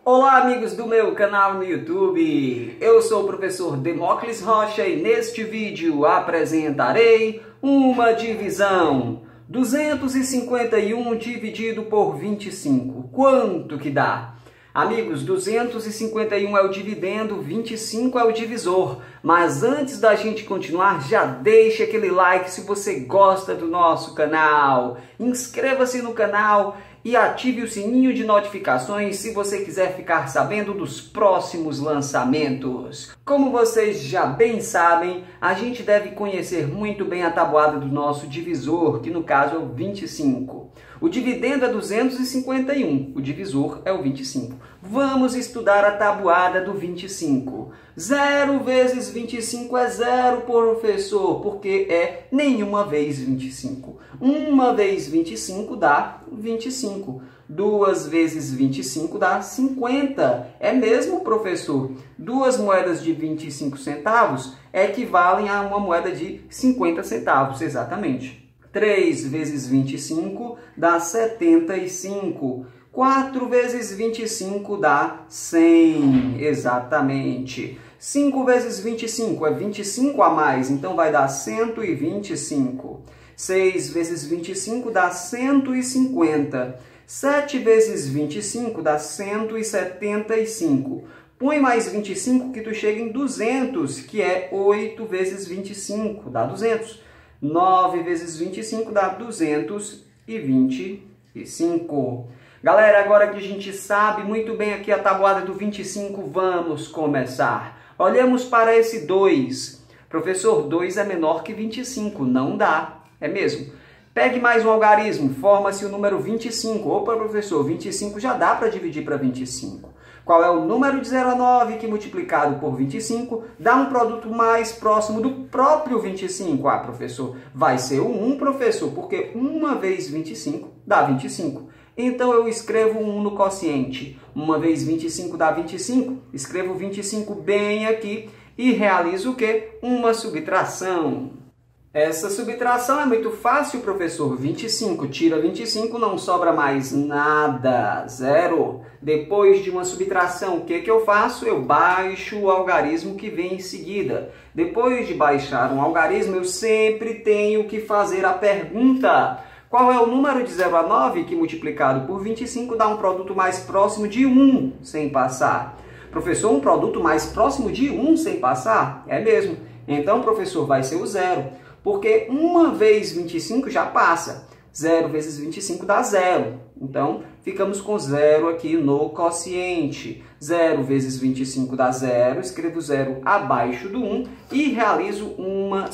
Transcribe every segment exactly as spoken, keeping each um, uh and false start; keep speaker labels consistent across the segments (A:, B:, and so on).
A: Olá, amigos do meu canal no YouTube, eu sou o professor Demócles Rocha e neste vídeo apresentarei uma divisão. duzentos e cinquenta e um dividido por vinte e cinco, quanto que dá? Amigos, duzentos e cinquenta e um é o dividendo, vinte e cinco é o divisor. Mas antes da gente continuar, já deixa aquele like se você gosta do nosso canal. Inscreva-se no canal e ative o sininho de notificações se você quiser ficar sabendo dos próximos lançamentos. Como vocês já bem sabem, a gente deve conhecer muito bem a tabuada do nosso divisor, que no caso é o vinte e cinco. O dividendo é duzentos e cinquenta e um, o divisor é o vinte e cinco. Vamos estudar a tabuada do vinte e cinco. zero vezes vinte e cinco é zero, professor, porque é nenhuma vez vinte e cinco. Uma vez vinte e cinco dá vinte e cinco. Duas vezes vinte e cinco dá cinquenta. É mesmo, professor? Duas moedas de vinte e cinco centavos equivalem a uma moeda de cinquenta centavos, exatamente. três vezes vinte e cinco dá setenta e cinco. quatro vezes vinte e cinco dá cem, exatamente. cinco vezes vinte e cinco é vinte e cinco a mais, então vai dar cento e vinte e cinco. seis vezes vinte e cinco dá cento e cinquenta. sete vezes vinte e cinco dá cento e setenta e cinco. Põe mais vinte e cinco que tu chega em duzentos, que é oito vezes vinte e cinco, dá duzentos. nove vezes vinte e cinco dá duzentos e vinte e cinco. Galera, agora que a gente sabe muito bem aqui a tabuada do vinte e cinco, vamos começar. Olhamos para esse dois. Professor, dois é menor que vinte e cinco. Não dá. É mesmo. Pegue mais um algarismo. Forma-se o número vinte e cinco. Opa, professor, vinte e cinco já dá para dividir para vinte e cinco. Qual é o número de zero a nove que multiplicado por vinte e cinco dá um produto mais próximo do próprio vinte e cinco? Ah, professor, vai ser o um, professor, porque uma vezes vinte e cinco dá vinte e cinco. Então eu escrevo um no quociente. uma vezes vinte e cinco dá vinte e cinco. Escrevo vinte e cinco bem aqui e realizo o quê? Uma subtração. Essa subtração é muito fácil, professor. vinte e cinco tira vinte e cinco, não sobra mais nada. Zero. Depois de uma subtração, o que que eu faço? Eu baixo o algarismo que vem em seguida. Depois de baixar um algarismo, eu sempre tenho que fazer a pergunta. Qual é o número de zero a nove que multiplicado por vinte e cinco dá um produto mais próximo de um sem passar? Professor, um produto mais próximo de um sem passar? É mesmo. Então, professor, vai ser o zero. Porque uma vez vinte e cinco já passa. zero vezes vinte e cinco dá zero. Então, ficamos com zero aqui no quociente. zero vezes vinte e cinco dá zero. Escrevo zero abaixo do um e realizo uma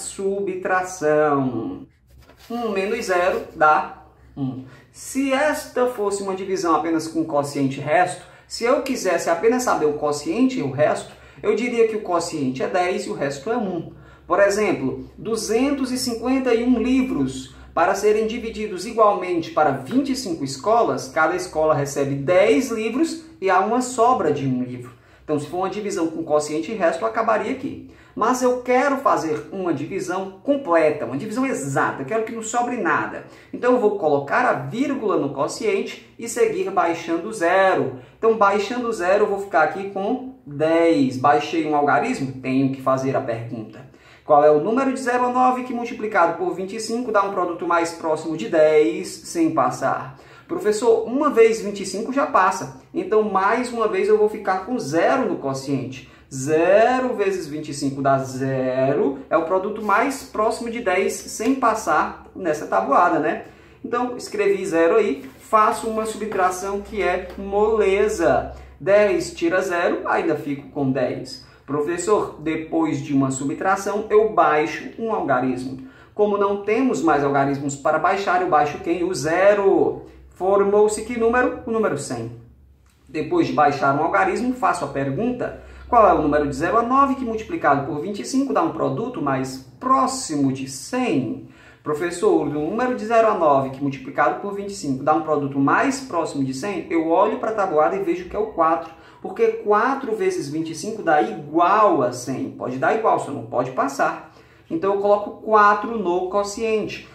A: subtração. um menos zero dá um. Se esta fosse uma divisão apenas com quociente e resto, se eu quisesse apenas saber o quociente e o resto, eu diria que o quociente é dez e o resto é um. Por exemplo, duzentos e cinquenta e um livros para serem divididos igualmente para vinte e cinco escolas, cada escola recebe dez livros e há uma sobra de um livro. Então, se for uma divisão com quociente e resto, acabaria aqui. Mas eu quero fazer uma divisão completa, uma divisão exata, quero que não sobre nada. Então, eu vou colocar a vírgula no quociente e seguir baixando zero. Então, baixando zero, eu vou ficar aqui com dez. Baixei um algarismo? Tenho que fazer a pergunta. Qual é o número de zero a nove que multiplicado por vinte e cinco dá um produto mais próximo de dez sem passar? Professor, uma vez vinte e cinco já passa. Então, mais uma vez, eu vou ficar com zero no quociente. zero vezes vinte e cinco dá zero. É o produto mais próximo de dez sem passar nessa tabuada, né? Então, escrevi zero aí. Faço uma subtração que é moleza. dez tira zero, ainda fico com dez. Professor, depois de uma subtração, eu baixo um algarismo. Como não temos mais algarismos para baixar, eu baixo quem? O zero. Formou-se que número? O número cem. Depois de baixar um algarismo, faço a pergunta. Qual é o número de zero a nove que multiplicado por vinte e cinco dá um produto mais próximo de cem? Professor, o número de zero a nove que multiplicado por vinte e cinco dá um produto mais próximo de cem? Eu olho para a tabuada e vejo que é o quatro. Porque quatro vezes vinte e cinco dá igual a cem. Pode dar igual, só não pode passar. Então eu coloco quatro no quociente.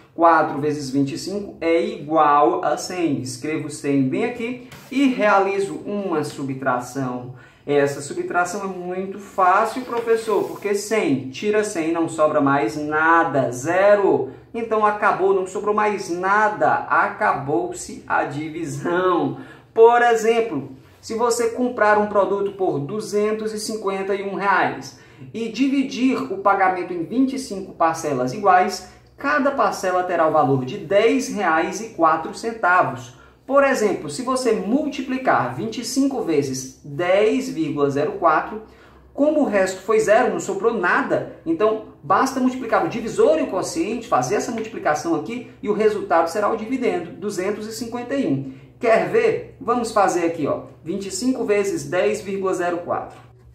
A: quatro vezes vinte e cinco é igual a cem. Escrevo cem bem aqui e realizo uma subtração. Essa subtração é muito fácil, professor, porque cem tira cem, não sobra mais nada, zero. Então acabou, não sobrou mais nada, acabou-se a divisão. Por exemplo, se você comprar um produto por duzentos e cinquenta e um reais e dividir o pagamento em vinte e cinco parcelas iguais, cada parcela terá o valor de dez reais e quatro centavos. Por exemplo, se você multiplicar vinte e cinco vezes dez vírgula zero quatro, como o resto foi zero, não sobrou nada, então basta multiplicar o divisor e o quociente, fazer essa multiplicação aqui e o resultado será o dividendo, duzentos e cinquenta e um. Quer ver? Vamos fazer aqui, ó, vinte e cinco vezes dez vírgula zero quatro.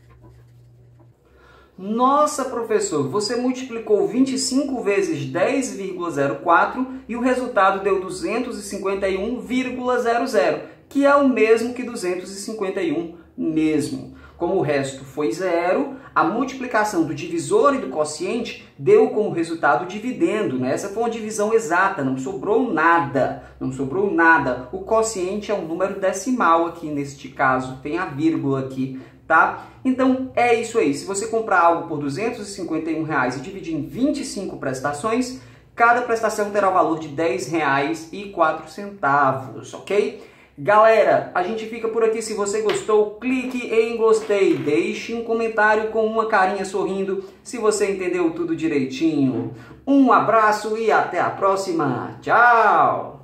A: Nossa, professor, você multiplicou vinte e cinco vezes dez vírgula zero quatro e o resultado deu duzentos e cinquenta e um vírgula zero zero, que é o mesmo que duzentos e cinquenta e um mesmo. Como o resto foi zero, a multiplicação do divisor e do quociente deu como resultado o dividendo, né? Essa foi uma divisão exata, não sobrou nada, não sobrou nada. O quociente é um número decimal aqui neste caso, tem a vírgula aqui. Tá? Então é isso aí, se você comprar algo por duzentos e cinquenta e um reais e dividir em vinte e cinco prestações, cada prestação terá o valor de dez reais e quatro centavos, ok? Galera, a gente fica por aqui. Se você gostou, clique em gostei, deixe um comentário com uma carinha sorrindo se você entendeu tudo direitinho. Um abraço e até a próxima, tchau!